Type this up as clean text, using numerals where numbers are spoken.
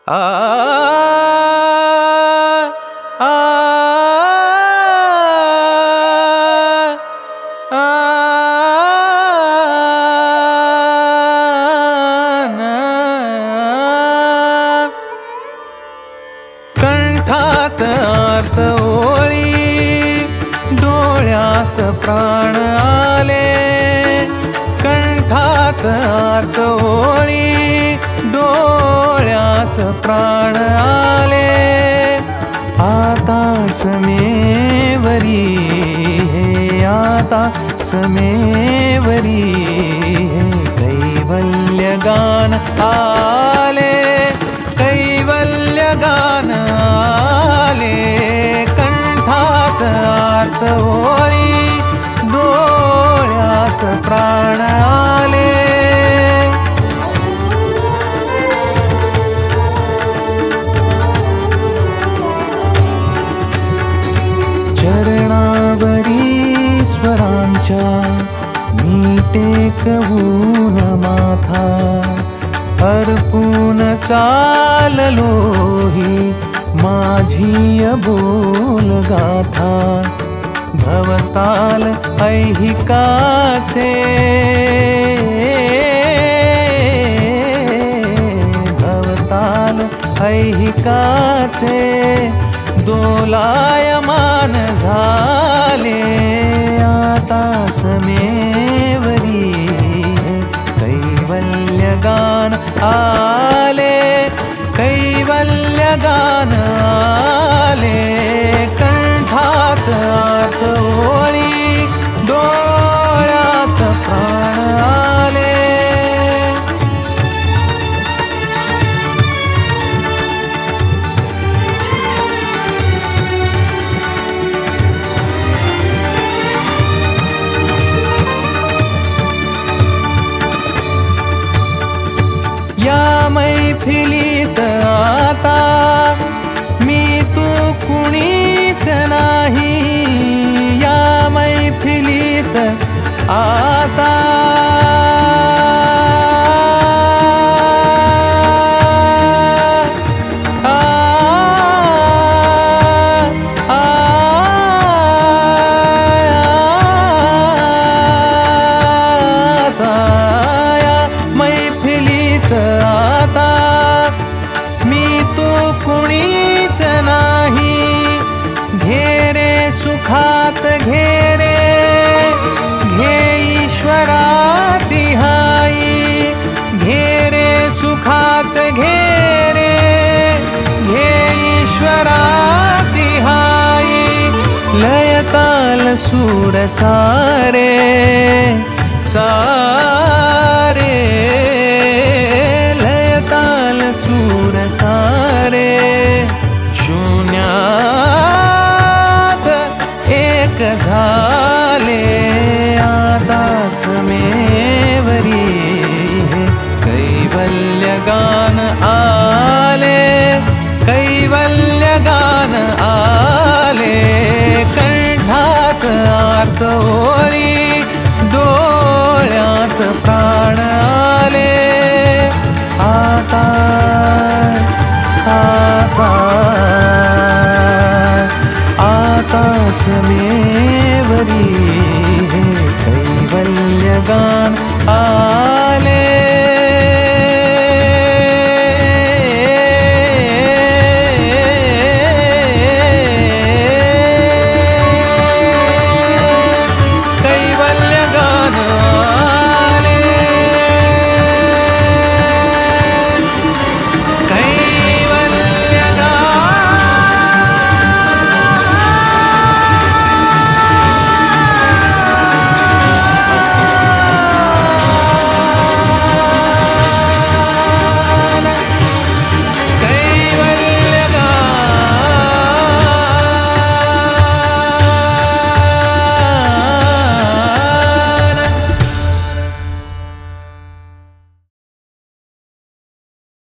आ आ कंठात आत ओळी डोळ्यात प्राण आले, कंठात आत ओळी डोळ्यात प्राण आले। आता समेवरी हे आता समेवरी हे कैवल्य गान आले, कैवल्य गान आले। कंठात आर्त ओळी डोळ्यात प्राण आले। चरणावरी स्वरांच्या मी टेकवून माथा, अर्पून चाललो ही माझी बोल गाथा। भवताल ऐहिकाचे भवताल ऐहिकाचे दोलायमान झाले। आता समेवरी कैवल्य गान आले, कैवल्य गान आले। कंठात आत ओळी डोळ्यात प्राण आले। या मैफिलीत आता मी तू कुणीच नाही, या मैफिलीत आता कुणीच नाही। घेरे सुखात घेरे घे ईश्वरा तिहाई, घेरे सुखात घेरे घे ईश्वरा तिहाई। लयताल सूर सारे सारे, लयताल सूर सारे। शून्यात एक झाले, आता समेवरी हे कैवल्य गान आले, कैवल्य गान आले। कंठात आर्त ओळी डोळ्यात प्राण आले। आता आता आता समेवरी